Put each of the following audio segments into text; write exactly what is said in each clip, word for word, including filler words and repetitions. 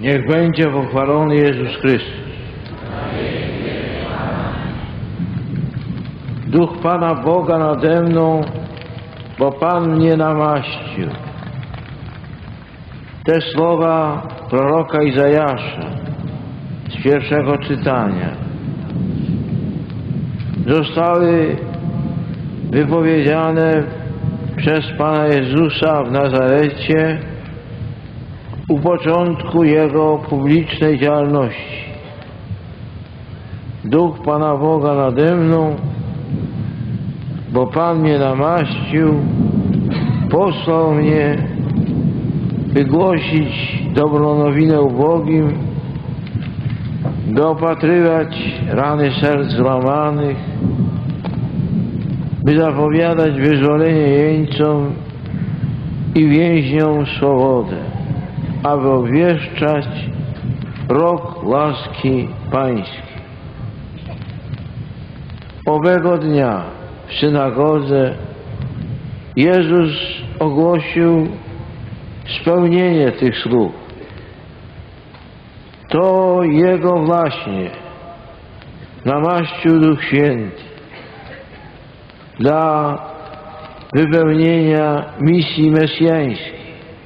Niech będzie pochwalony Jezus Chrystus. Duch Pana Boga nade mną, bo Pan mnie namaścił. Te słowa proroka Izajasza z pierwszego czytania zostały wypowiedziane przez Pana Jezusa w Nazarecie u początku Jego publicznej działalności. Duch Pana Boga nade mną, bo Pan mnie namaścił, posłał mnie, by głosić dobrą nowinę ubogim, by opatrywać rany serc złamanych, by zapowiadać wyzwolenie jeńcom i więźniom swobodę, aby obwieszczać rok łaski Pańskiej. Owego dnia w synagodze Jezus ogłosił spełnienie tych słów. To Jego właśnie namaścił Duch Święty dla wypełnienia misji mesjańskiej.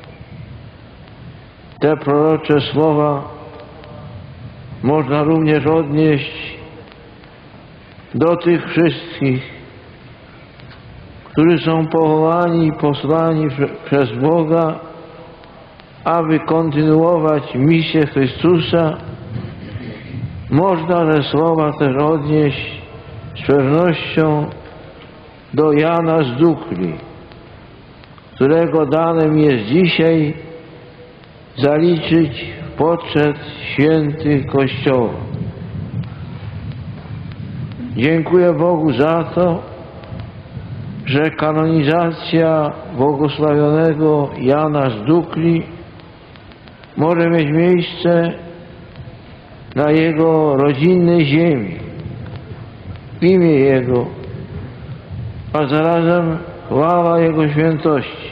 Te prorocze słowa można również odnieść do tych wszystkich, którzy są powołani i posłani przez Boga, aby kontynuować misję Chrystusa. Można te słowa też odnieść z pewnością do Jana z Dukli, którego danem jest dzisiaj zaliczyć w poczet świętych Kościoła. Dziękuję Bogu za to, że kanonizacja błogosławionego Jana z Dukli może mieć miejsce na jego rodzinnej ziemi, w imię Jego, a zarazem chwała Jego świętości.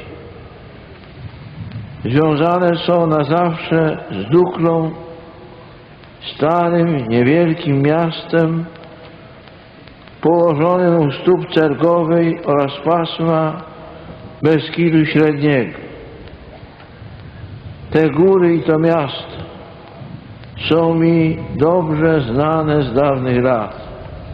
Związane są na zawsze z Duklą, starym, niewielkim miastem, położonym u stóp Cergowej oraz pasma Beskidu Średniego. Te góry i to miasto są mi dobrze znane z dawnych lat.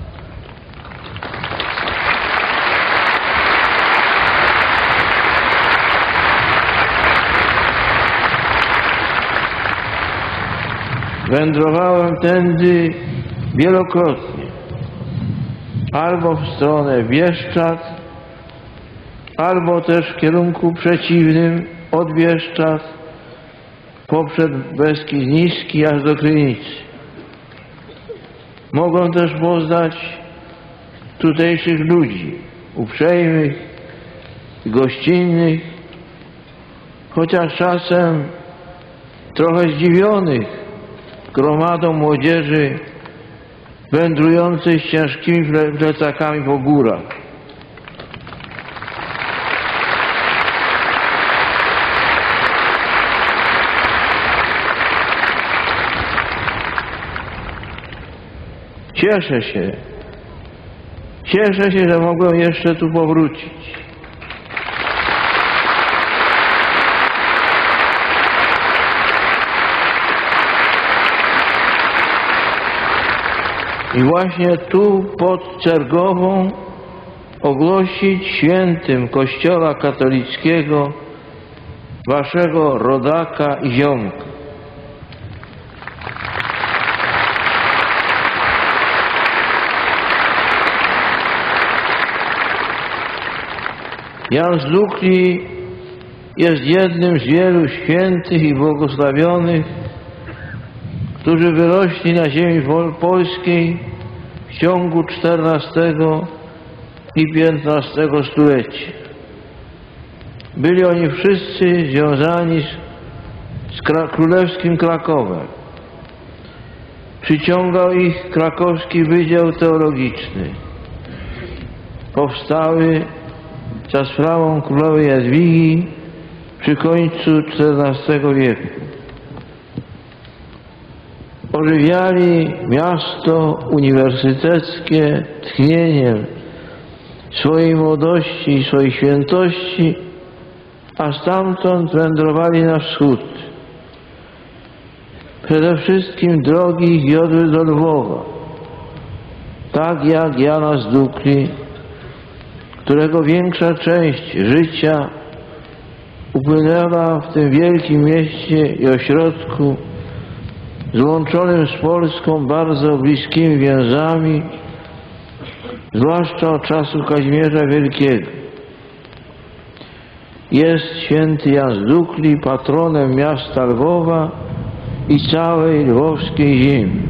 Wędrowałem tędy wielokrotnie, albo w stronę Bieszczad, albo też w kierunku przeciwnym od Bieszczad, poprzez Beskid Niski aż do Krynicy. Mogą też poznać tutejszych ludzi, uprzejmych, gościnnych, chociaż czasem trochę zdziwionych gromadą młodzieży wędrującej z ciężkimi plecakami po górach. Cieszę się, cieszę się, że mogłem jeszcze tu powrócić. I właśnie tu pod Cergową ogłosić świętym Kościoła katolickiego waszego rodaka i ziomka. Jan z Dukli jest jednym z wielu świętych i błogosławionych, którzy wyrośli na ziemi polskiej w ciągu czternastego i piętnastego stulecia. Byli oni wszyscy związani z, z królewskim Krakowem. Przyciągał ich krakowski Wydział Teologiczny, powstały za sprawą królowej Jadwigi przy końcu czternastego wieku. ożywiali miasto uniwersyteckie tchnieniem swojej młodości i swojej świętości, a stamtąd wędrowali na wschód. Przede wszystkim drogi ich wiodły do Lwowa, tak jak Jana z Dukli, którego większa część życia upłynęła w tym wielkim mieście i ośrodku złączonym z Polską bardzo bliskimi więzami, zwłaszcza od czasu Kazimierza Wielkiego. Jest święty Jan z Dukli patronem miasta Lwowa i całej lwowskiej ziemi.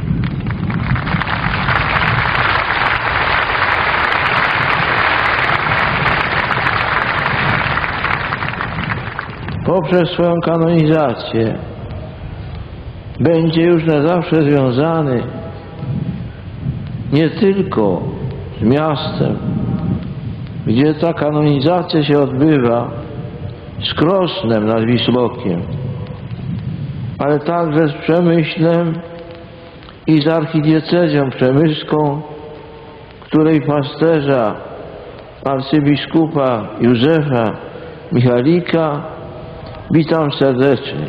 Poprzez swoją kanonizację będzie już na zawsze związany nie tylko z miastem, gdzie ta kanonizacja się odbywa, z Krosnem nad Wisłokiem, ale także z Przemyślem i z archidiecezją przemyską, której pasterza arcybiskupa Józefa Michalika witam serdecznie.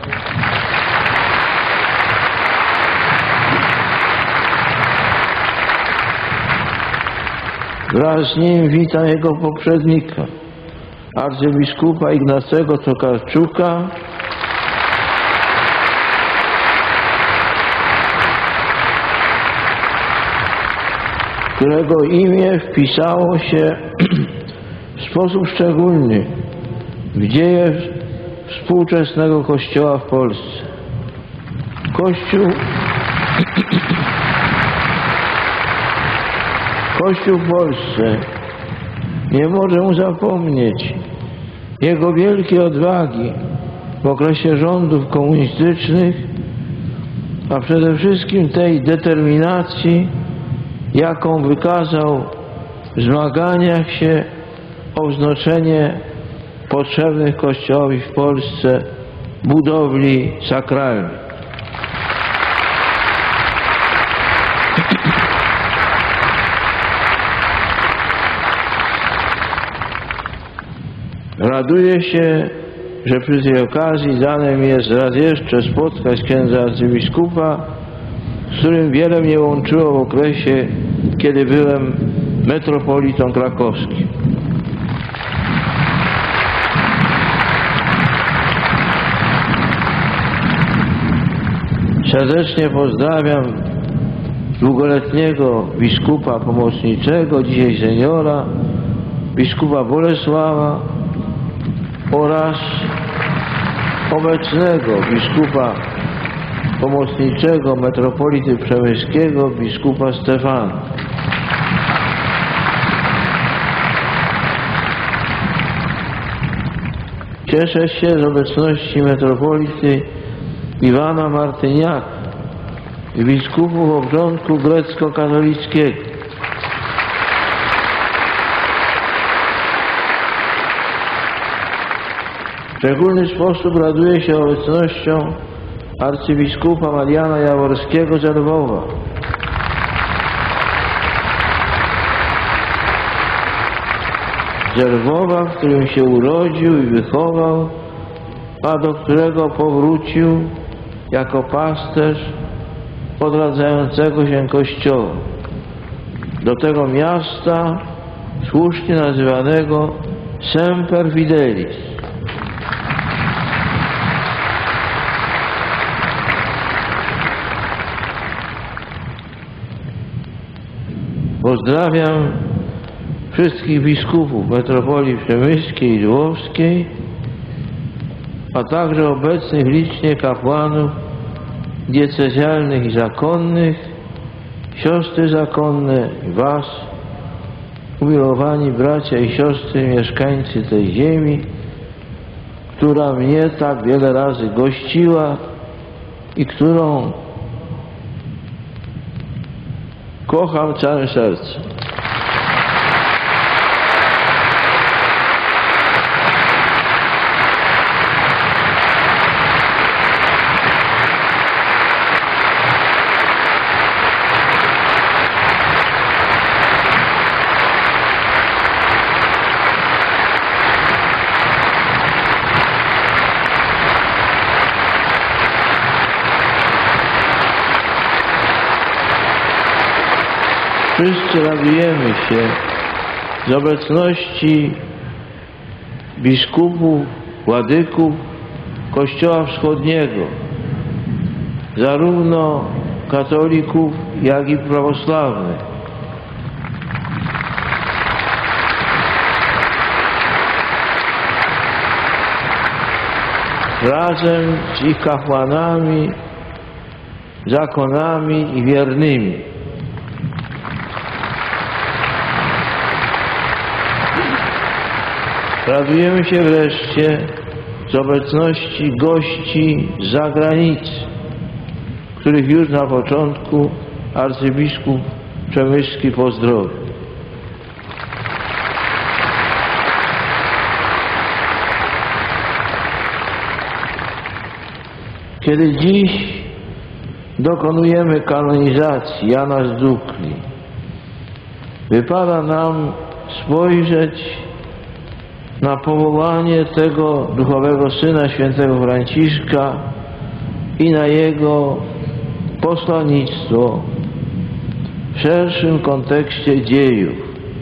Wraz z nim witam jego poprzednika, arcybiskupa Ignacego Tokarczuka, którego imię wpisało się w sposób szczególny w dzieje współczesnego Kościoła w Polsce. Kościół Kościół w Polsce nie może mu zapomnieć jego wielkiej odwagi w okresie rządów komunistycznych, a przede wszystkim tej determinacji, jaką wykazał w zmaganiach się o wznoszenie potrzebnych Kościołowi w Polsce budowli sakralnych. Raduję się, że przy tej okazji dane mi jest raz jeszcze spotkać księdza arcybiskupa, z którym wiele mnie łączyło w okresie, kiedy byłem metropolitą krakowskim. Serdecznie pozdrawiam długoletniego biskupa pomocniczego, dzisiaj seniora, biskupa Bolesława oraz obecnego biskupa pomocniczego metropolity przemyskiego, biskupa Stefana. Cieszę się z obecności metropolity Iwana Martyniaka i biskupów obrządku grecko-katolickiego. W szczególny sposób raduję się obecnością arcybiskupa Mariana Jaworskiego z Lwowa. Z Lwowa, w którym się urodził i wychował, a do którego powrócił jako pasterz odradzającego się Kościoła. Do tego miasta słusznie nazywanego Semper Fidelis. Pozdrawiam wszystkich biskupów metropolii przemyskiej i lwowskiej, a także obecnych licznie kapłanów diecezjalnych i zakonnych, siostry zakonne i was, umiłowani bracia i siostry, mieszkańcy tej ziemi, która mnie tak wiele razy gościła i którą kocham całym sercem. wszyscy radujemy się z obecności biskupów, władyków Kościoła Wschodniego, zarówno katolików, jak i prawosławnych. Razem z ich kapłanami, zakonami i wiernymi. Radujemy się wreszcie z obecności gości z zagranicy, których już na początku arcybiskup Przemyślski pozdrowił. Kiedy dziś dokonujemy kanonizacji Jana z Dukli, wypada nam spojrzeć na powołanie tego duchowego syna świętego Franciszka i na jego posłannictwo w szerszym kontekście dziejów.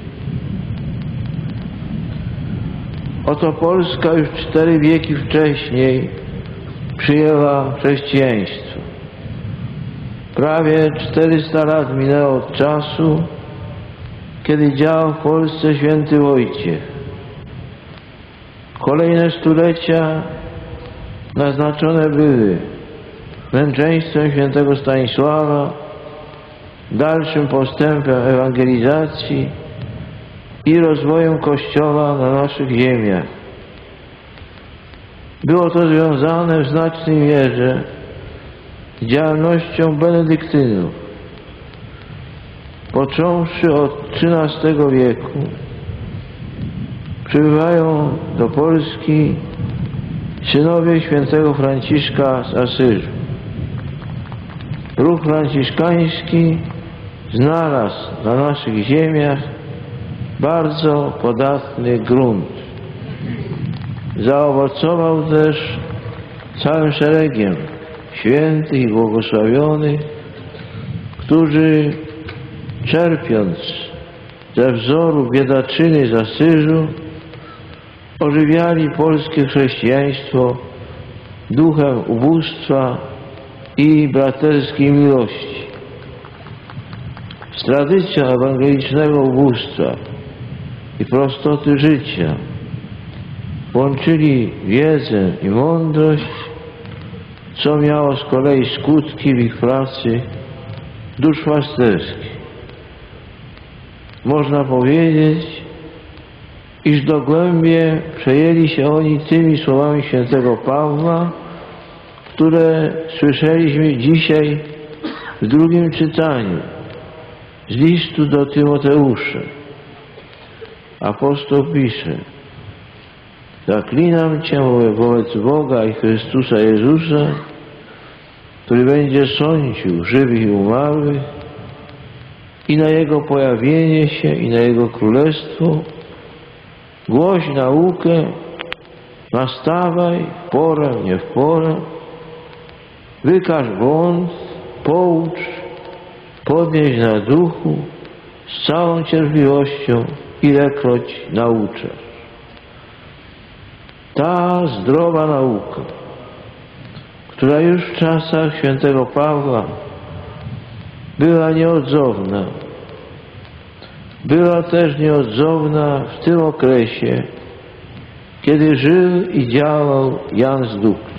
Oto Polska już cztery wieki wcześniej przyjęła chrześcijaństwo. Prawie czterysta lat minęło od czasu, kiedy działał w Polsce święty Wojciech. Kolejne stulecia naznaczone były męczeństwem świętego Stanisława, dalszym postępem ewangelizacji i rozwojem Kościoła na naszych ziemiach. Było to związane w znacznej mierze z działalnością benedyktynów. Począwszy od trzynastego wieku przybywają do Polski synowie świętego Franciszka z Asyżu. Ruch franciszkański znalazł na naszych ziemiach bardzo podatny grunt. Zaowocował też całym szeregiem świętych i błogosławionych, którzy czerpiąc ze wzoru biedaczyny z Asyżu ożywiali polskie chrześcijaństwo duchem ubóstwa i braterskiej miłości. Z tradycją ewangelicznego ubóstwa i prostoty życia łączyli wiedzę i mądrość, co miało z kolei skutki w ich pracy duszpasterskiej. Można powiedzieć, iż dogłębnie przejęli się oni tymi słowami świętego Pawła, które słyszeliśmy dzisiaj w drugim czytaniu z listu do Tymoteusza. Apostoł pisze: zaklinam Cię wobec Boga i Chrystusa Jezusa, który będzie sądził żywych i umarłych, i na Jego pojawienie się, i na Jego królestwo, głoś naukę, nastawaj w porę, nie w porę, wykaż błąd, poucz, podnieś na duchu, z całą cierpliwością, ilekroć nauczasz. Ta zdrowa nauka, która już w czasach świętego Pawła była nieodzowna, była też nieodzowna w tym okresie, kiedy żył i działał Jan z Dukli.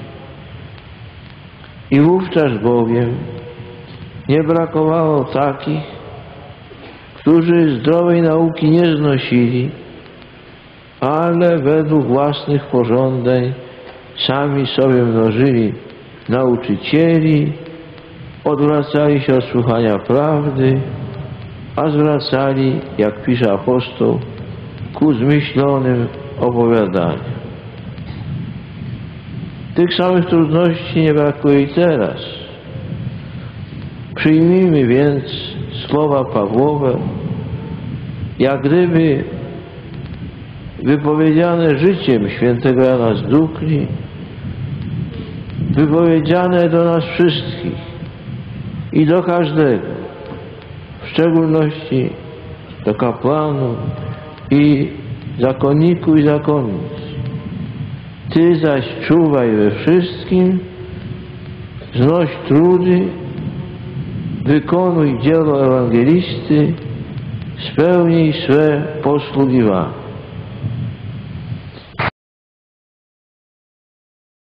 I wówczas bowiem nie brakowało takich, którzy zdrowej nauki nie znosili, ale według własnych pożądań sami sobie mnożyli nauczycieli, odwracali się od słuchania prawdy, a zwracali, jak pisze apostoł, ku zmyślonym opowiadaniom. Tych samych trudności nie brakuje i teraz. Przyjmijmy więc słowa Pawłowe, jak gdyby wypowiedziane życiem świętego Jana z Dukli, wypowiedziane do nas wszystkich i do każdego, w szczególności do kapłanów i zakonników i zakonnic. Ty zaś czuwaj we wszystkim, znoś trudy, wykonuj dzieło ewangelisty, spełnij swe posługiwanie.